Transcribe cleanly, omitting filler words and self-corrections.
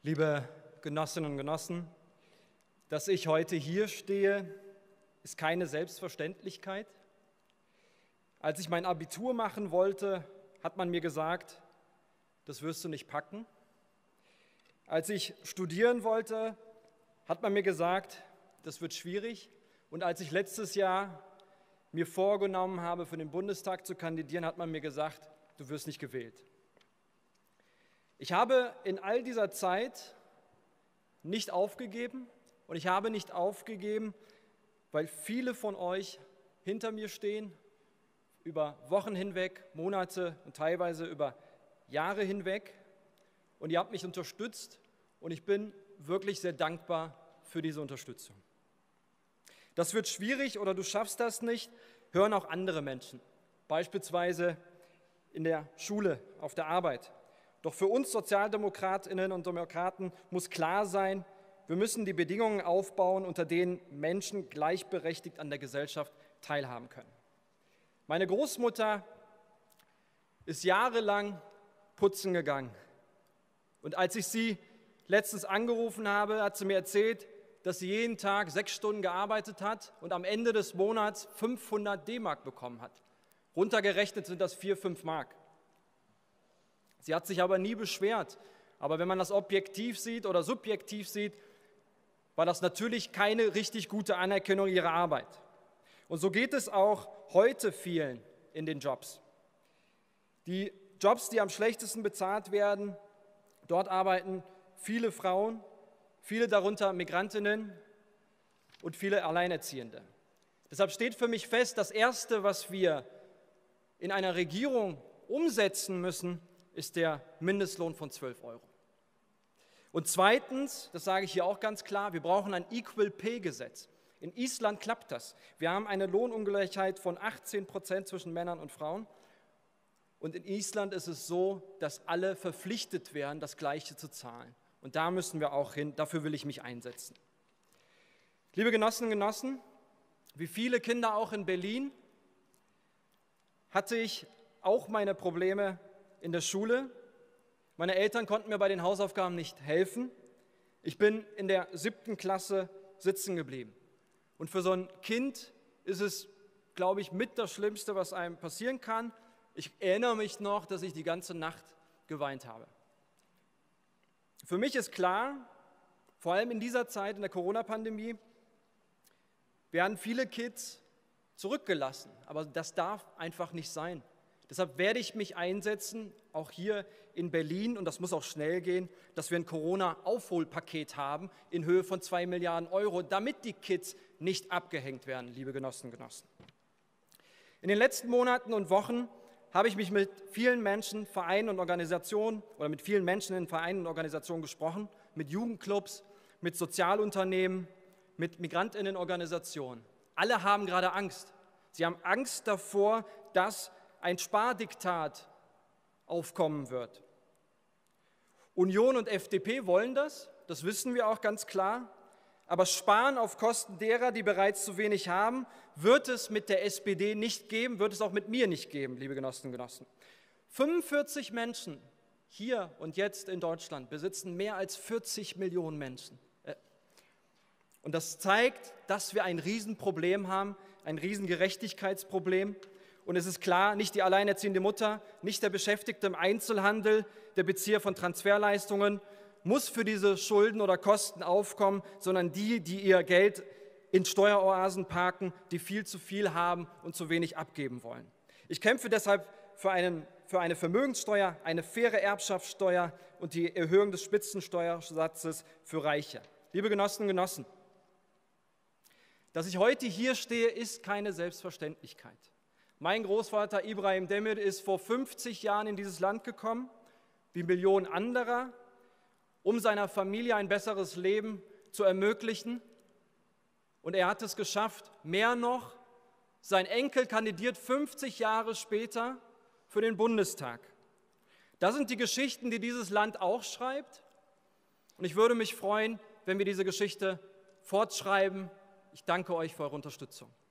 Liebe Genossinnen und Genossen, dass ich heute hier stehe, ist keine Selbstverständlichkeit. Als ich mein Abitur machen wollte, hat man mir gesagt, das wirst du nicht packen. Als ich studieren wollte, hat man mir gesagt, das wird schwierig. Und als ich letztes Jahr mir vorgenommen habe, für den Bundestag zu kandidieren, hat man mir gesagt, du wirst nicht gewählt. Ich habe in all dieser Zeit nicht aufgegeben und ich habe nicht aufgegeben, weil viele von euch hinter mir stehen, über Wochen hinweg, Monate und teilweise über Jahre hinweg, und ihr habt mich unterstützt und ich bin wirklich sehr dankbar für diese Unterstützung. Das wird schwierig oder du schaffst das nicht, hören auch andere Menschen, beispielsweise in der Schule, auf der Arbeit. Doch für uns Sozialdemokratinnen und Demokraten muss klar sein, wir müssen die Bedingungen aufbauen, unter denen Menschen gleichberechtigt an der Gesellschaft teilhaben können. Meine Großmutter ist jahrelang putzen gegangen. Und als ich sie letztens angerufen habe, hat sie mir erzählt, dass sie jeden Tag 6 Stunden gearbeitet hat und am Ende des Monats 500 D-Mark bekommen hat. Runtergerechnet sind das 4, 5 Mark. Sie hat sich aber nie beschwert. Aber wenn man das objektiv sieht oder subjektiv sieht, war das natürlich keine richtig gute Anerkennung ihrer Arbeit. Und so geht es auch heute vielen in den Jobs. Die Jobs, die am schlechtesten bezahlt werden, dort arbeiten viele Frauen, viele darunter Migrantinnen und viele Alleinerziehende. Deshalb steht für mich fest, das Erste, was wir in einer Regierung umsetzen müssen, ist der Mindestlohn von 12 €. Und zweitens, das sage ich hier auch ganz klar, wir brauchen ein Equal-Pay-Gesetz. In Island klappt das. Wir haben eine Lohnungleichheit von 18% zwischen Männern und Frauen. Und in Island ist es so, dass alle verpflichtet werden, das Gleiche zu zahlen. Und da müssen wir auch hin, dafür will ich mich einsetzen. Liebe Genossinnen und Genossen, wie viele Kinder auch in Berlin, hatte ich auch meine Probleme in der Schule. Meine Eltern konnten mir bei den Hausaufgaben nicht helfen. Ich bin in der 7. Klasse sitzen geblieben. Und für so ein Kind ist es, glaube ich, mit das Schlimmste, was einem passieren kann. Ich erinnere mich noch, dass ich die ganze Nacht geweint habe. Für mich ist klar, vor allem in dieser Zeit, in der Corona-Pandemie, werden viele Kids zurückgelassen. Aber das darf einfach nicht sein. Deshalb werde ich mich einsetzen, auch hier in Berlin, und das muss auch schnell gehen, dass wir ein Corona-Aufholpaket haben in Höhe von 2 Milliarden €, damit die Kids nicht abgehängt werden, liebe Genossinnen und Genossen. In den letzten Monaten und Wochen habe ich mich mit vielen Menschen, Vereinen und Organisationen oder mit vielen Menschen in Vereinen und Organisationen gesprochen, mit Jugendclubs, mit Sozialunternehmen, mit Migrantinnenorganisationen. Alle haben gerade Angst. Sie haben Angst davor, dass ein Spardiktat aufkommen wird. Union und FDP wollen das wissen wir auch ganz klar. Aber Sparen auf Kosten derer, die bereits zu wenig haben, wird es mit der SPD nicht geben, wird es auch mit mir nicht geben, liebe Genossinnen und Genossen. 45 Menschen hier und jetzt in Deutschland besitzen mehr als 40 Millionen Menschen. Und das zeigt, dass wir ein Riesenproblem haben, ein Riesengerechtigkeitsproblem. Und es ist klar, nicht die alleinerziehende Mutter, nicht der Beschäftigte im Einzelhandel, der Bezieher von Transferleistungen muss für diese Schulden oder Kosten aufkommen, sondern die, die ihr Geld in Steueroasen parken, die viel zu viel haben und zu wenig abgeben wollen. Ich kämpfe deshalb für eine Vermögenssteuer, eine faire Erbschaftssteuer und die Erhöhung des Spitzensteuersatzes für Reiche. Liebe Genossinnen und Genossen, dass ich heute hier stehe, ist keine Selbstverständlichkeit. Mein Großvater Ibrahim Demir ist vor 50 Jahren in dieses Land gekommen, wie Millionen anderer, um seiner Familie ein besseres Leben zu ermöglichen. Und er hat es geschafft. Mehr noch, sein Enkel kandidiert 50 Jahre später für den Bundestag. Das sind die Geschichten, die dieses Land auch schreibt. Und ich würde mich freuen, wenn wir diese Geschichte fortschreiben. Ich danke euch für eure Unterstützung.